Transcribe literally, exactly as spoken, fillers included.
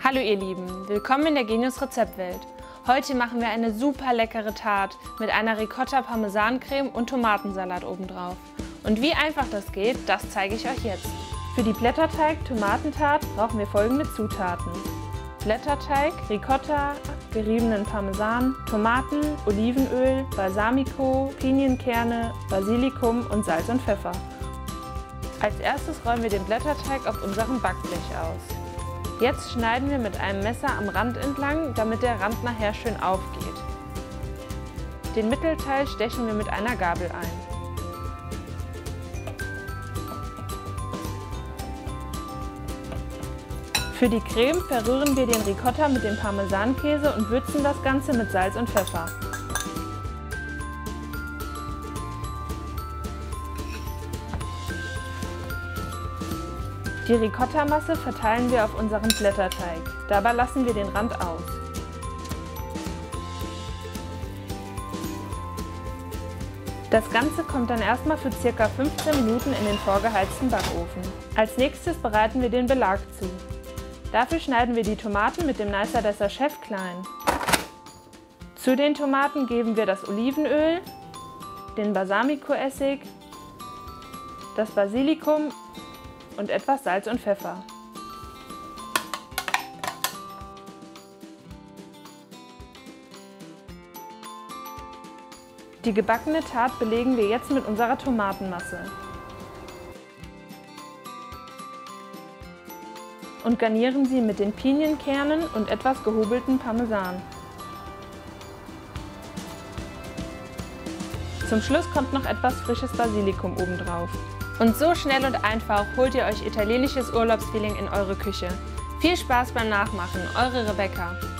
Hallo ihr Lieben, willkommen in der Genius Rezeptwelt. Heute machen wir eine super leckere Tart mit einer Ricotta-Parmesan-Creme und Tomatensalat obendrauf. Und wie einfach das geht, das zeige ich euch jetzt. Für die Blätterteig-Tomatentart brauchen wir folgende Zutaten: Blätterteig, Ricotta, geriebenen Parmesan, Tomaten, Olivenöl, Balsamico, Pinienkerne, Basilikum und Salz und Pfeffer. Als erstes rollen wir den Blätterteig auf unserem Backblech aus. Jetzt schneiden wir mit einem Messer am Rand entlang, damit der Rand nachher schön aufgeht. Den Mittelteil stechen wir mit einer Gabel ein. Für die Creme verrühren wir den Ricotta mit dem Parmesankäse und würzen das Ganze mit Salz und Pfeffer. Die Ricotta-Masse verteilen wir auf unseren Blätterteig. Dabei lassen wir den Rand aus. Das Ganze kommt dann erstmal für ca. fünfzehn Minuten in den vorgeheizten Backofen. Als nächstes bereiten wir den Belag zu. Dafür schneiden wir die Tomaten mit dem Nicer Desser Chef klein. Zu den Tomaten geben wir das Olivenöl, den Balsamico-Essig, das Basilikum und etwas Salz und Pfeffer. Die gebackene Tart belegen wir jetzt mit unserer Tomatenmasse und garnieren sie mit den Pinienkernen und etwas gehobelten Parmesan. Zum Schluss kommt noch etwas frisches Basilikum obendrauf. Und so schnell und einfach holt ihr euch italienisches Urlaubsfeeling in eure Küche. Viel Spaß beim Nachmachen, eure Rebecca.